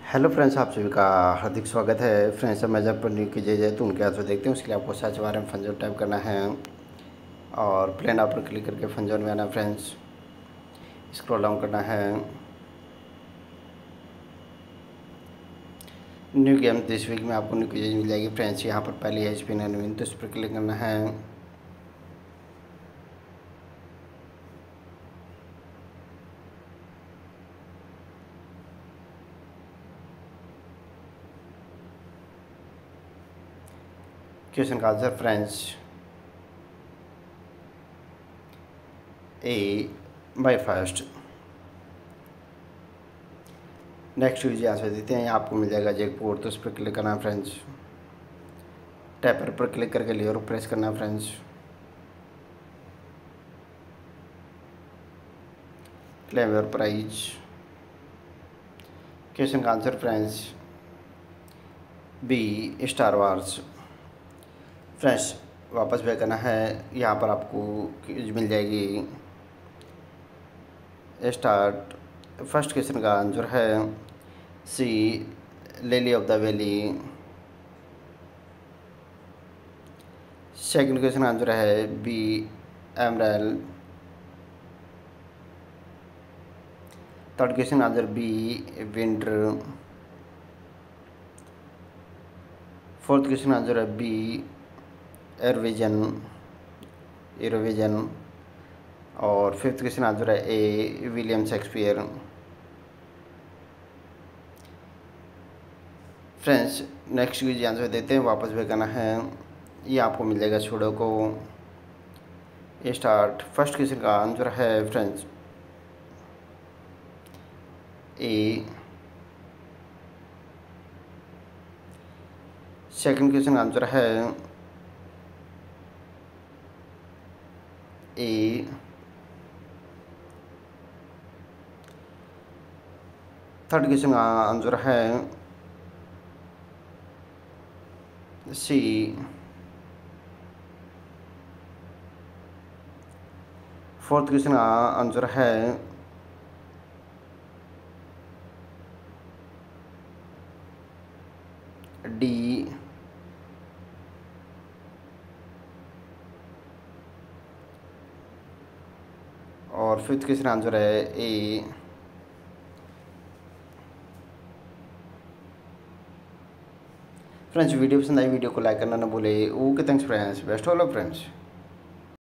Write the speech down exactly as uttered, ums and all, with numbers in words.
Hello friends, आप सभी का हार्दिक स्वागत है। फ्रेंड्स, अब मैं जब न्यू की जय जय तो उनके आंसर देखते हैं। उसके लिए आपको सर्च बार में फन जोन टाइप करना है और प्लेन आप पर क्लिक करके फन जोन में आना। फ्रेंड्स, स्क्रॉल डाउन करना है। न्यू गेम दिस वीक में आपको न्यू की जय मिल जाएगी। फ्रेंड्स, यहाँ पर पहली है स्पिन एंड विन, तो इस पर क्लिक करना है। क्वेश्चन का answer friends A by first. Next use answer देते हैं, आपको मिल जाएगा जैकपॉट, तो उस पर क्लिक करना है। फ्रेंड्स, टैपर पर क्लिक करके लेयर प्रेस करना है। Friends, claim your prize. Question का answer friends B Star Wars. Friends, वापस बैक करना है। यहाँ पर आपको मिल जाएगी स्टार्ट। फर्स्ट क्वेश्चन का आंसर है C lily of the valley. Second question का आंसर है B emerald. Third question answer B winter. Fourth question answer है बी एरविजन एरोविजन। और फिफ्थ क्वेश्चन आंसर है A William Shakespeare. Friends, next use answer देते हैं, वापस भी करना है। ये आपको मिल जाएगा छोड़ो को स्टार्ट। फर्स्ट क्वेश्चन का आंसर है फ्रेंड्स ए। सेकंड क्वेश्चन का आंसर है ए। थर्ड क्वेश्चन का आंसर है सी। फोर्थ क्वेश्चन का आंसर है डी। और फिफ्थ क्वेश्चन आंसर है ए। फ्रेंड्स, वीडियो पसंद आई वीडियो को लाइक करना ना भूले। Okay, thanks friends, best of luck friends.